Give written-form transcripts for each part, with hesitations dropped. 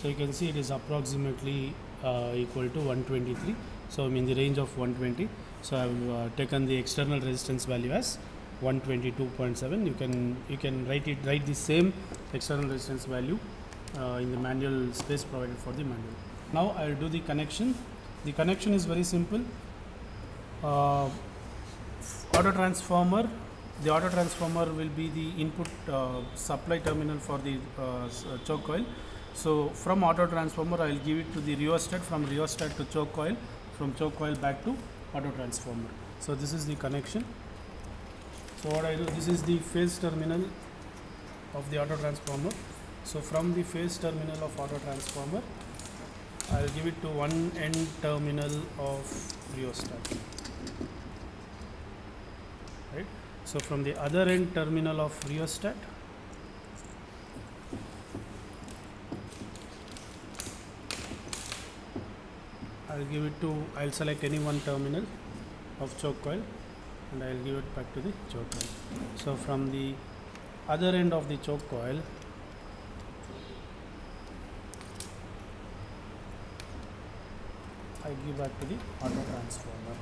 So you can see it is approximately equal to 123. So I'm in the range of 120. So I've taken the external resistance value as 122.7. You can write the same external resistance value in the manual space provided for the manual. Now I'll do the connection. The connection is very simple. Auto transformer. The auto transformer will be the input supply terminal for the choke coil. So from auto transformer I will give it to the rheostat, from rheostat to choke coil, from choke coil back to auto transformer. So this is the connection. So what I do, this is the phase terminal of the auto transformer. So from the phase terminal of auto transformer I will give it to one end terminal of rheostat. Right. So from the other end terminal of rheostat I'll select any one terminal of choke coil and I'll give it back to the choke coil. So from the other end of the choke coil I give back to the auto transformer.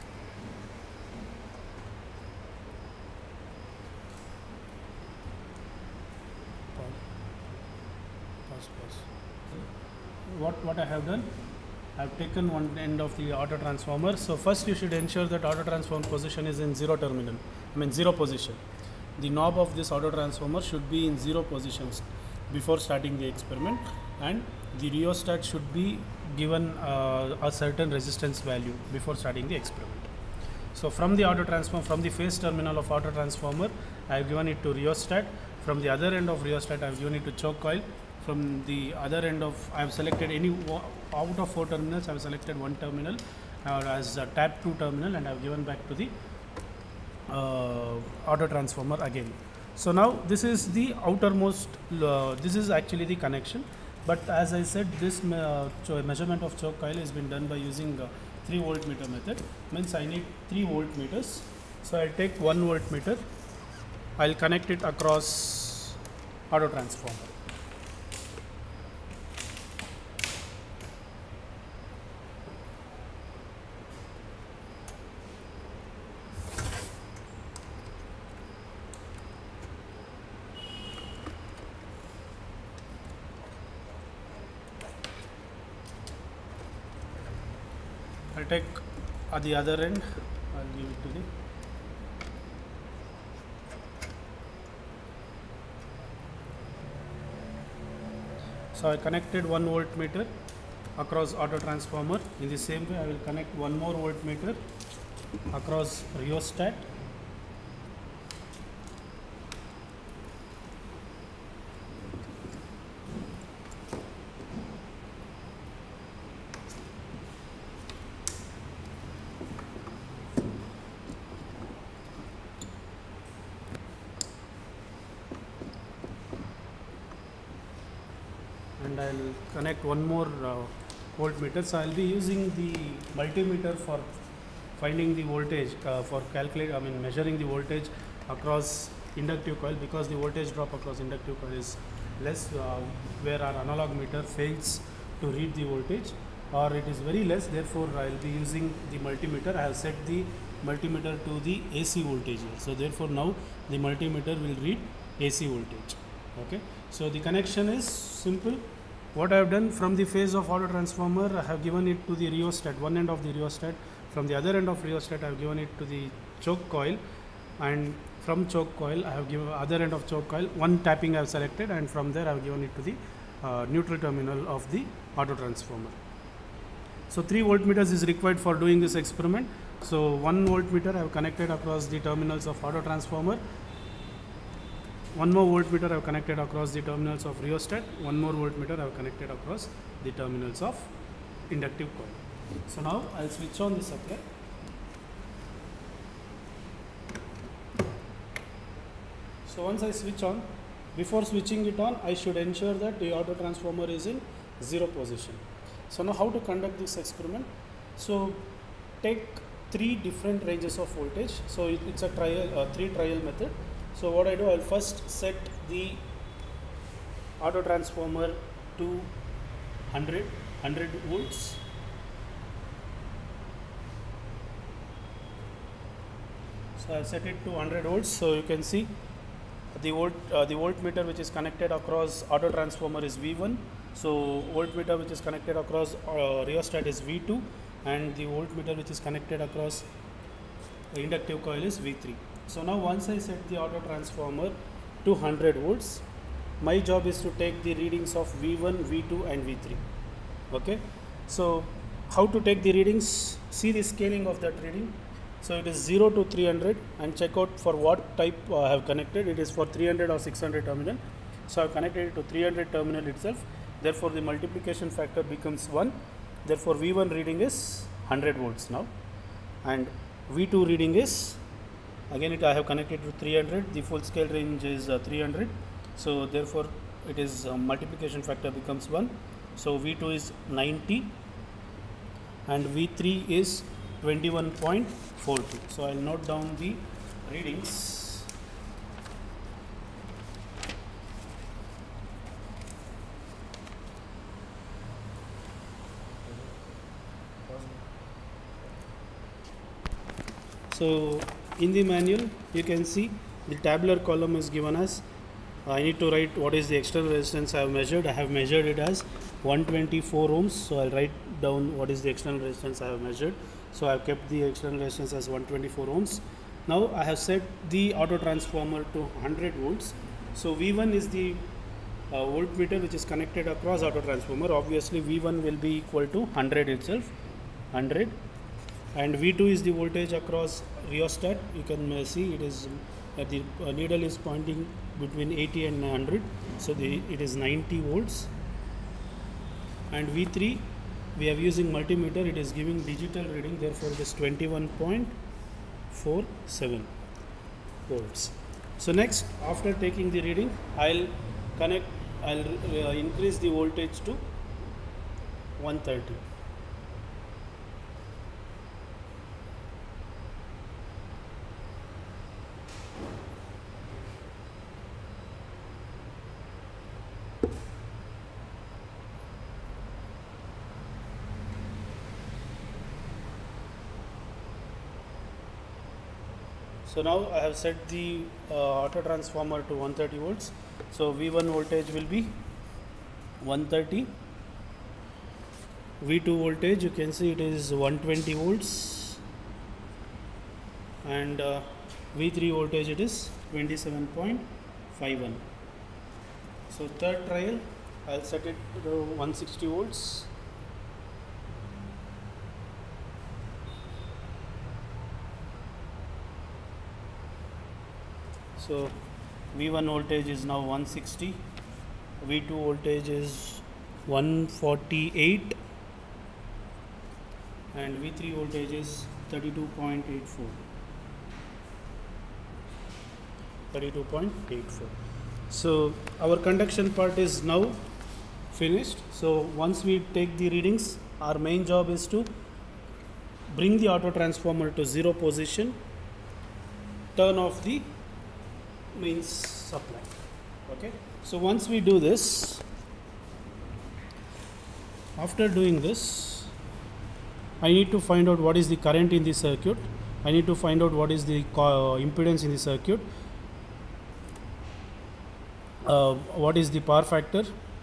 What I have done, I have taken one end of the auto transformer. So first you should ensure that auto transformer position is in zero position. The knob of this auto transformer should be in 0 positions before starting the experiment, and the rheostat should be given a certain resistance value before starting the experiment. So from the auto transformer, from the phase terminal of auto transformer I have given it to rheostat. From the other end of rheostat I have given it to choke coil. From the other end of, I have selected any out of 4 terminals, I have selected one terminal as a tap 2 terminal and I have given back to the auto transformer again. So now this is the outermost, this is actually the connection, but as I said, this measurement of choke coil has been done by using 3 voltmeter method. Means I need 3 voltmeters. So I'll take 1 voltmeter, I'll connect it across auto transformer. I'll take at the other end, I'll give it to the so I connected 1 voltmeter across auto transformer. In the same way I will connect one more voltmeter across rheostat. And I'll connect one more voltmeter. So I'll be using the multimeter for finding the voltage, for measuring the voltage across inductive coil, because the voltage drop across inductive coil is less, where our analog meter fails to read the voltage, or it is very less. Therefore I'll be using the multimeter. I have set the multimeter to the AC voltage here. So therefore now the multimeter will read AC voltage. Okay. So the connection is simple. What I have done, from the phase of auto transformer I have given it to the rheostat, one end of the rheostat. From the other end of rheostat I have given it to the choke coil, and from choke coil I have given other end of choke coil, one tapping I have selected, and from there I have given it to the neutral terminal of the auto transformer. So 3 voltmeters is required for doing this experiment. So 1 voltmeter I have connected across the terminals of auto transformer. One more voltmeter I have connected across the terminals of rheostat. One more voltmeter I have connected across the terminals of inductive coil. So now I'll switch on the supply. So once I switch on, before switching it on, I should ensure that the auto transformer is in 0 position. So now how to conduct this experiment? So take 3 different ranges of voltage. So it's a trial, 3 trial method. So what I do, I'll first set the auto transformer to 100 volts. So I have set it to 100 volts. So you can see the voltmeter which is connected across auto transformer is V1. So voltmeter which is connected across rheostat is V2, and the voltmeter which is connected across the inductive coil is V3. So now once I set the auto transformer to 100 volts, my job is to take the readings of V1, V2 and V3. Okay, so how to take the readings? See the scaling of that reading. So it is 0 to 300, and check out for what type I have connected. It is for 300 or 600 terminal. So I have connected it to 300 terminal itself. Therefore the multiplication factor becomes 1. Therefore V1 reading is 100 volts now, and V2 reading is, again I have connected to 300. The full scale range is 300. So therefore it is multiplication factor becomes 1. So V2 is 90 and V3 is 21.42. So I will note down the readings. So in the manual you can see the tabular column is given as, I need to write what is the external resistance I have measured. I have measured it as 124 ohms. So I'll write down what is the external resistance I have measured. So I have kept the external resistance as 124 ohms. Now I have set the auto transformer to 100 volts. So V1 is the voltmeter which is connected across auto transformer. Obviously V1 will be equal to 100 itself, 100, and V2 is the voltage across rheostat. You can see it is the needle is pointing between 80 and 100. So it is 90 volts. And V3 we are using multimeter. It is giving digital reading. Therefore it is 21.47 volts. So next, after taking the reading, I'll increase the voltage to 130. So now I have set the auto transformer to 130 volts. So V1 voltage will be 130. V2 voltage, you can see it is 120 volts, and V3 voltage it is 27.51. So third trial, I'll set it to 160 volts. So V1 voltage is now 160, V2 voltage is 148, and V3 voltage is 32.84. So our conduction part is now finished. So once we take the readings, our main job is to bring the auto transformer to 0 position, turn off the mains supply. Okay, so once we do this, after doing this, I need to find out what is the current in the circuit. I need to find out what is the impedance in the circuit, what is the power factor,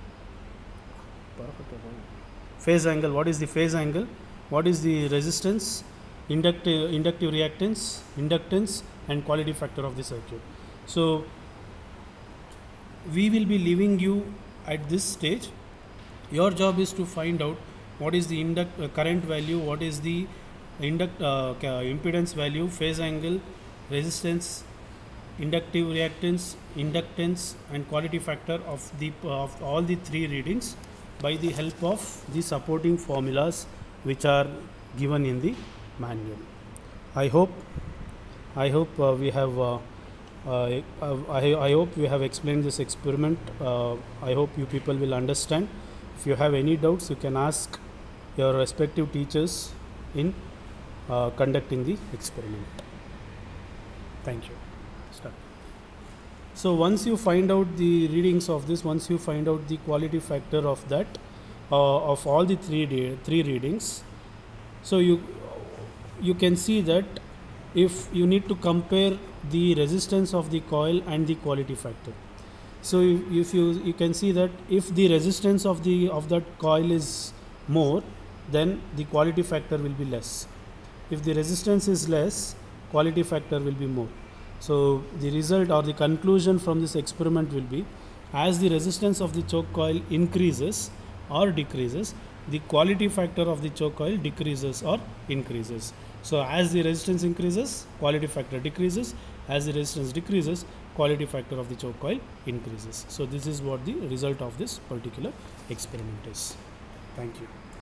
phase angle, what is the phase angle, what is the resistance, inductive reactance, inductance, and quality factor of the circuit. So we will be leaving you at this stage. Your job is to find out what is the current value, what is the impedance value, phase angle, resistance, inductive reactance, inductance, and quality factor of all the three readings by the help of the supporting formulas which are given in the manual. I hope we have I hope we have explained this experiment. I hope you people will understand. If you have any doubts, you can ask your respective teachers in conducting the experiment. Thank you. Start. So once you find out the readings of this, once you find out the quality factor of that, of all the three readings. So you can see that if you need to compare the resistance of the coil and the quality factor. So if you can see that if the resistance of that coil is more, then the quality factor will be less. If the resistance is less, quality factor will be more. So the result or the conclusion from this experiment will be, as the resistance of the choke coil increases or decreases, the quality factor of the choke coil decreases or increases. So as the resistance increases, quality factor decreases. As the resistance decreases, quality factor of the choke coil increases. So this is what the result of this particular experiment is. Thank you.